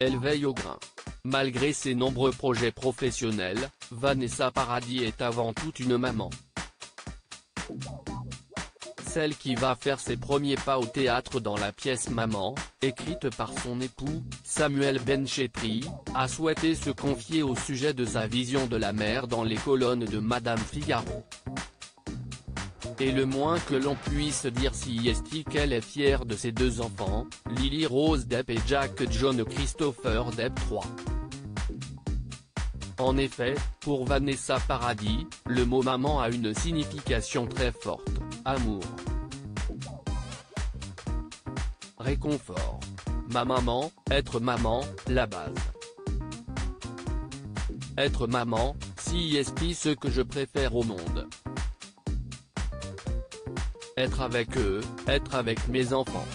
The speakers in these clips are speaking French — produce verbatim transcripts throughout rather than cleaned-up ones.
elle veille au grain. Malgré ses nombreux projets professionnels, Vanessa Paradis est avant tout une maman. Celle qui va faire ses premiers pas au théâtre dans la pièce Maman, écrite par son époux, Samuel Benchetri, a souhaité se confier au sujet de sa vision de la mère dans les colonnes de Madame Figaro. Et le moins que l'on puisse dire si est qu'elle est fière de ses deux enfants, Lily Rose Depp et Jack John Christopher Depp trois. En effet, pour Vanessa Paradis, le mot maman a une signification très forte: amour, réconfort. Ma maman, être maman, la base. Être maman, si est ce que je préfère au monde. Être avec eux, être avec mes enfants.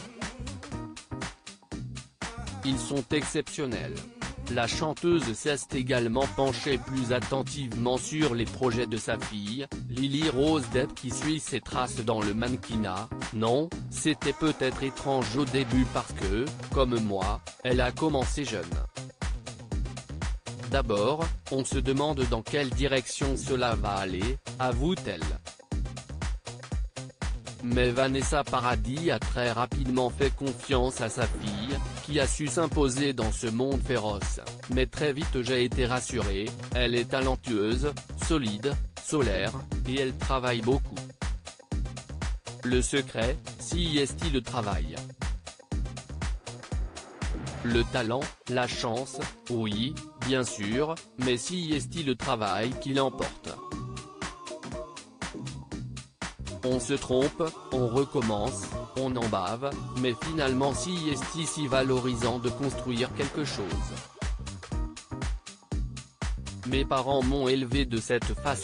Ils sont exceptionnels. La chanteuse s'est également penchée plus attentivement sur les projets de sa fille, Lily Rose Depp, qui suit ses traces dans le mannequinat. Non, c'était peut-être étrange au début parce que, comme moi, elle a commencé jeune. D'abord, on se demande dans quelle direction cela va aller, avoue-t-elle. Mais Vanessa Paradis a très rapidement fait confiance à sa fille, qui a su s'imposer dans ce monde féroce. Mais très vite j'ai été rassuré, elle est talentueuse, solide, solaire, et elle travaille beaucoup. Le secret, si est le travail. Le talent, la chance, oui, bien sûr, mais si est le travail qui l'emporte. On se trompe, on recommence, on en bave, mais finalement si est si valorisant de construire quelque chose. Mes parents m'ont élevé de cette façon.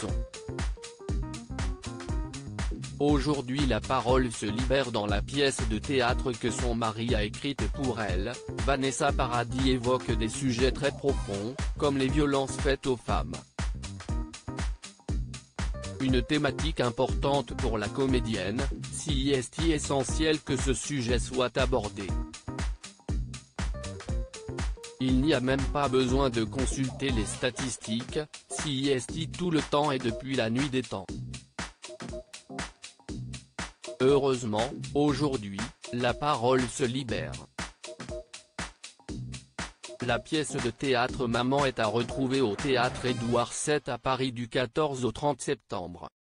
Aujourd'hui la parole se libère dans la pièce de théâtre que son mari a écrite pour elle. Vanessa Paradis évoque des sujets très profonds, comme les violences faites aux femmes. Une thématique importante pour la comédienne, si est essentiel que ce sujet soit abordé. Il n'y a même pas besoin de consulter les statistiques, si est tout le temps et depuis la nuit des temps. Heureusement, aujourd'hui, la parole se libère. La pièce de théâtre Maman est à retrouver au théâtre Édouard sept à Paris du quatorze au trente septembre.